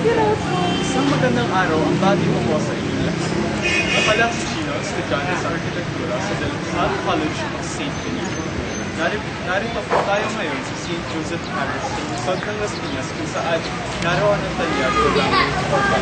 Isang magandang araw ang bati mo po sa inyo lahat. Ako lang si Chino, estudyante sa arkitektura sa De La Salle College of St. Benito. Narito po tayo ngayon sa St. Joseph Parish sa Luzon ng Las Piñas kung saan naroon ang tanyag ng language organ.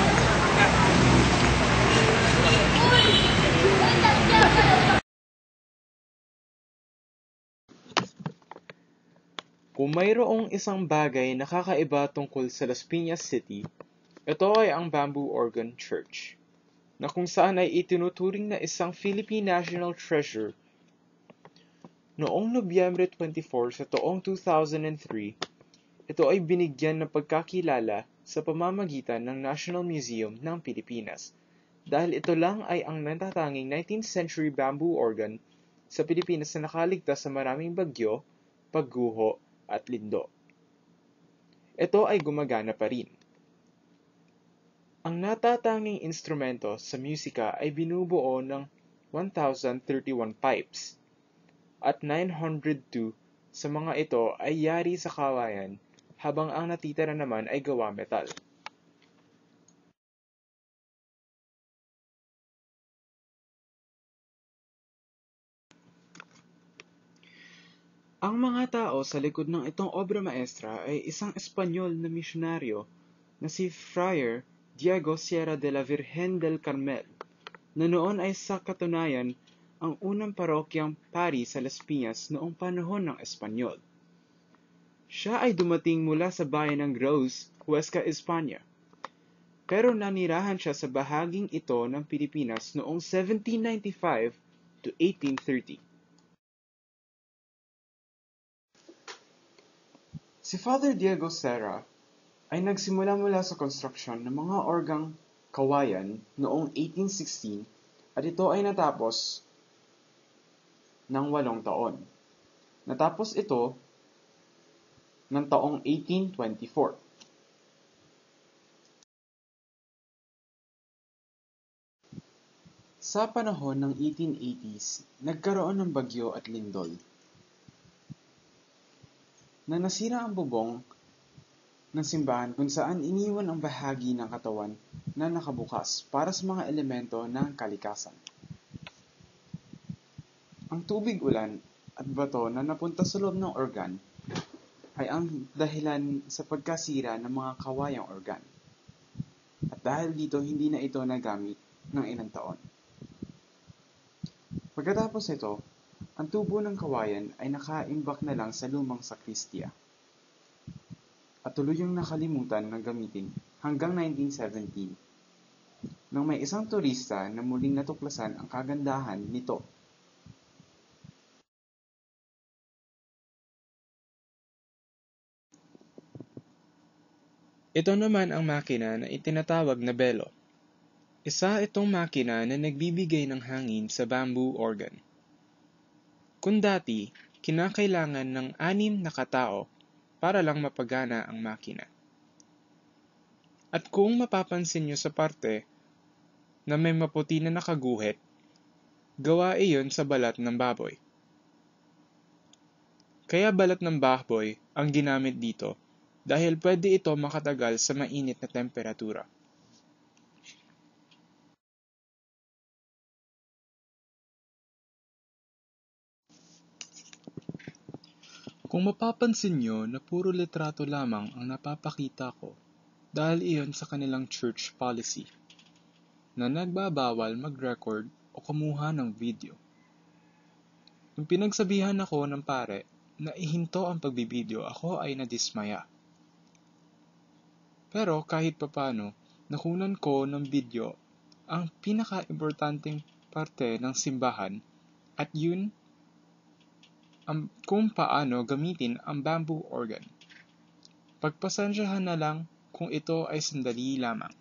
Kung mayroong isang bagay na kakaiba tungkol sa Las Piñas City, ito ay ang Bamboo Organ Church, na kung saan ay itinuturing na isang Philippine National Treasure. Noong Nobyembre 24 sa taong 2003, ito ay binigyan ng pagkakilala sa pamamagitan ng National Museum ng Pilipinas dahil ito lang ay ang natatanging 19th century bamboo organ sa Pilipinas na nakaligtas sa maraming bagyo, pagguho at lindo. Ito ay gumagana pa rin. Ang natatanging instrumento sa musika ay binubuo ng 1,031 pipes at 902 sa mga ito ay yari sa kawayan habang ang natitira naman ay gawa metal. Ang mga tao sa likod ng itong obra maestra ay isang Espanyol na misyonaryo na si Friar Diego Sierra de la Virgen del Carmel, na noon ay sa katunayan ang unang parokyang pari sa Las Piñas noong panahon ng Espanyol. Siya ay dumating mula sa bayan ng Gross, Huesca, Espanya. Pero nanirahan siya sa bahaging ito ng Pilipinas noong 1795 to 1830. Si Father Diego Serra ay nagsimula mula sa konstruksyon ng mga organg kawayan noong 1816 at ito ay natapos ng 8 taon. Natapos ito ng taong 1824. Sa panahon ng 1880s, nagkaroon ng bagyo at lindol na nasira ang bubong ng simbahan kung saan iniwan ang bahagi ng katawan na nakabukas para sa mga elemento ng kalikasan. Ang tubig, ulan at bato na napunta sa loob ng organ ay ang dahilan sa pagkasira ng mga kawayang organ. At dahil dito, hindi na ito nagamit ng ilang taon. Pagkatapos nito, ang tubo ng kawayan ay nakaimbak na lang sa lumang sakristiya at tuluyang nakalimutan na gamitin hanggang 1917 nang may isang turista na muling natuklasan ang kagandahan nito. Ito naman ang makina na itinatawag na belo. Isa itong makina na nagbibigay ng hangin sa bamboo organ. Kung dati, kinakailangan ng 6 na katao para lang mapagana ang makina. At kung mapapansin nyo sa parte na may maputi na nakaguhit, gawa iyon sa balat ng baboy. Kaya balat ng baboy ang ginamit dito dahil pwede ito makatagal sa mainit na temperatura. Kung mapapansin nyo na puro litrato lamang ang napapakita ko dahil iyon sa kanilang church policy na nagbabawal mag-record o kumuha ng video. Nung pinagsabihan ako ng pare na ihinto ang pagbibideo, ako ay nadismaya. Pero kahit papano, nakunan ko ng video ang pinaka-importanteng parte ng simbahan at yun kung paano gamitin ang bamboo organ. Pagpasensyahan na lang kung ito ay sandali lamang.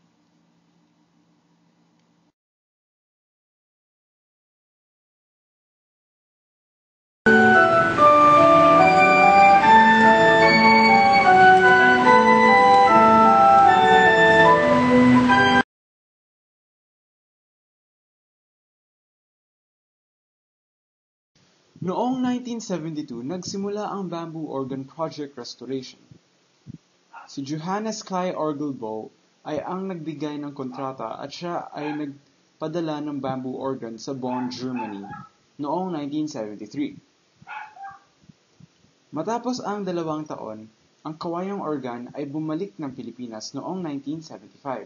Noong 1972, nagsimula ang Bamboo Organ Project Restoration. Si Johannes Clay Orgelbo ay ang nagbigay ng kontrata at siya ay nagpadala ng bamboo organ sa Bonn, Germany noong 1973. Matapos ang 2 taon, ang kawayang organ ay bumalik ng Pilipinas noong 1975.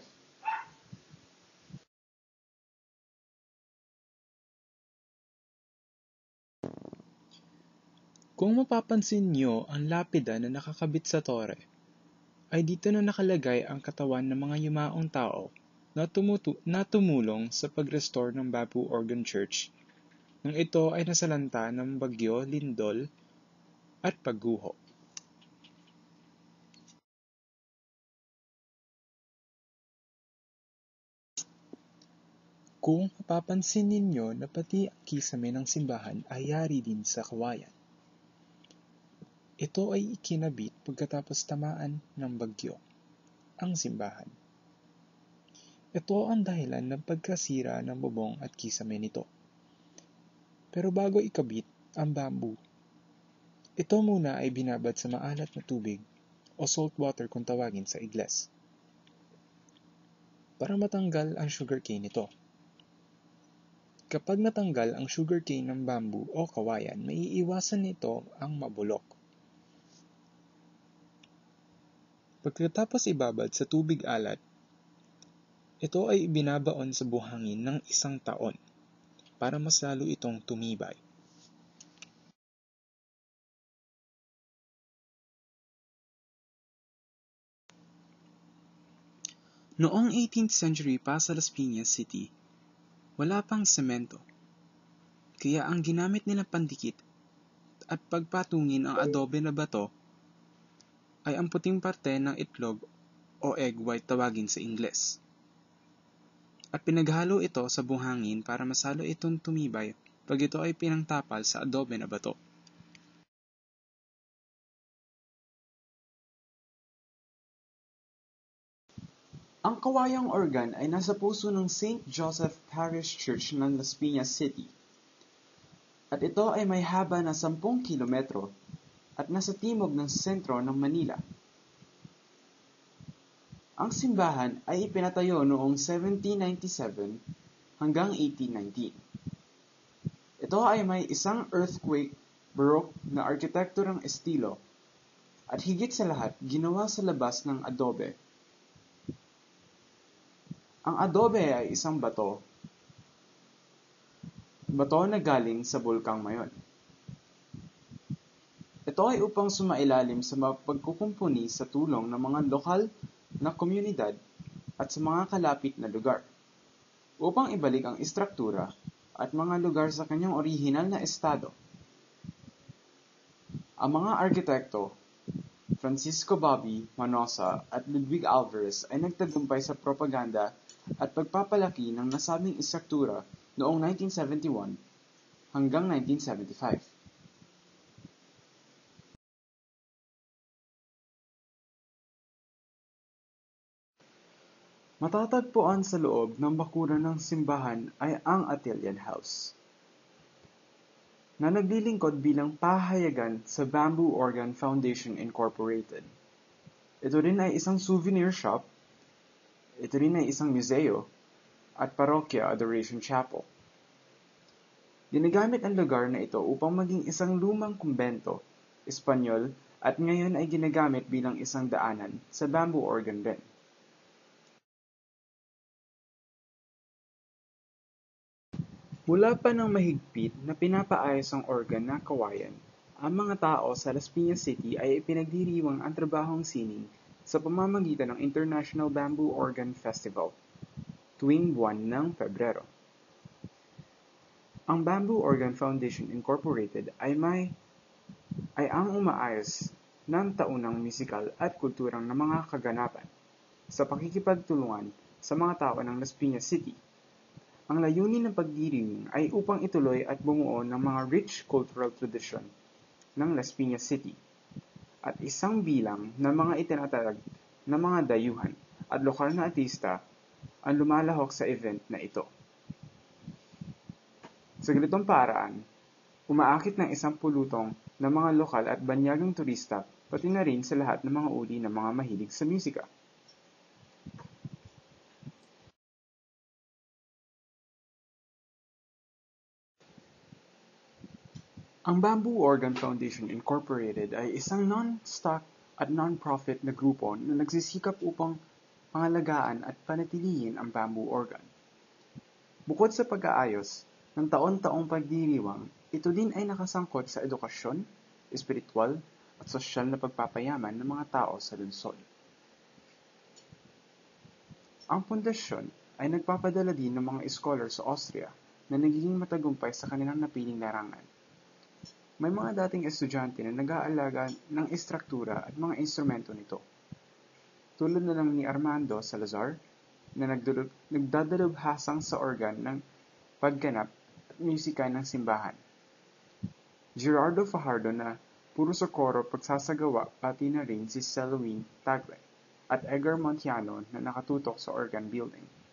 Kung mapapansin niyo ang lapida na nakakabit sa tore, ay dito na nakalagay ang katawan ng mga yumaong tao na tumulong sa pag-restore ng Bamboo Organ Church nang ito ay nasalanta ng bagyo, lindol, at pagguho. Kung mapapansin ninyo na pati ang kisame ng simbahan ay yari din sa kawayan. Ito ay ikinabit pagkatapos tamaan ng bagyo, ang simbahan. Ito ang dahilan ng pagkasira ng bubong at kisame nito. Pero bago ikabit ang bamboo, ito muna ay binabad sa maalat na tubig o salt water kung tawagin sa Ingles, para matanggal ang sugarcane nito. Kapag natanggal ang sugarcane ng bamboo o kawayan, maiiwasan nito ang mabulok. Pagkatapos ibabad sa tubig alat, ito ay ibinabaon sa buhangin ng 1 taon para mas lalo itong tumibay. Noong 18th century pa sa Las Piñas City, wala pang semento. Kaya ang ginamit nilang pandikit at pagpatungin ang adobe na bato ay ang puting parte ng itlog o egg white tawagin sa Ingles. At pinaghalo ito sa buhangin para masalo itong tumibay pag ito ay pinangtapal sa adobe na bato. Ang kawayang organ ay nasa puso ng St. Joseph Parish Church ng Las Piñas City. At ito ay may haba na 10 kilometro at nasa timog ng sentro ng Manila. Ang simbahan ay ipinatayo noong 1797 hanggang 1819. Ito ay may isang earthquake baroque na arkitekturang estilo at higit sa lahat ginawa sa labas ng adobe. Ang adobe ay isang bato na galing sa bulkang Mayon. Ito ay upang sumailalim sa pagkukumpuni sa tulong ng mga lokal na komunidad at sa mga kalapit na lugar, upang ibalik ang istruktura at mga lugar sa kanyang orihinal na estado. Ang mga arkitekto, Francisco Bobby Manosa at Ludwig Alvarez ay nagtagumpay sa propaganda at pagpapalaki ng nasabing istruktura noong 1971 hanggang 1975. Matatagpuan sa loob ng bakuran ng simbahan ay ang Atelian House, na naglilingkod bilang pahayagan sa Bamboo Organ Foundation Incorporated. Ito rin ay isang souvenir shop, ito rin ay isang museo, at Parokya Adoration Chapel. Ginagamit ang lugar na ito upang maging isang lumang kumbento, Espanyol, at ngayon ay ginagamit bilang isang daanan sa bamboo organ din. Mula pa ng mahigpit na pinapaayos ang organ na kawayan, ang mga tao sa Las Piñas City ay ipinagdiriwang ang trabahong sining sa pamamagitan ng International Bamboo Organ Festival, tuwing buwan ng Pebrero. Ang Bamboo Organ Foundation Incorporated ay ang umaayos ng taunang musikal at kulturang ng mga kaganapan sa pakikipagtulungan sa mga tao ng Las Piñas City. Ang layunin ng pagdiriwang ay upang ituloy at bumuo ng mga rich cultural tradition ng Las Piñas City at isang bilang ng mga itinatag na mga dayuhan at lokal na artista ang lumalahok sa event na ito. Sa ganitong paraan, umaakit ng isang pulutong ng mga lokal at banyagang turista pati na rin sa lahat ng mga uri ng mga mahilig sa musika. Ang Bamboo Organ Foundation Incorporated ay isang non-stock at non-profit na grupo na nagsisikap upang pangalagaan at panatilihin ang bamboo organ. Bukod sa pag-aayos ng taon-taong pagdiriwang, ito din ay nakasangkot sa edukasyon, espiritual, at sosyal na pagpapayaman ng mga tao sa lungsod. Ang pundasyon ay nagpapadala din ng mga scholar sa Austria na nagiging matagumpay sa kanilang napiling larangan. May mga dating estudyante na nag-aalaga ng istruktura at mga instrumento nito. Tulad na lang ni Armando Salazar na nagdadalubhasang sa organ ng pagganap at musika ng simbahan. Gerardo Fajardo na puro sa koro pagsasagawa pati na rin si Celine Tagle at Edgar Montiano na nakatutok sa organ building.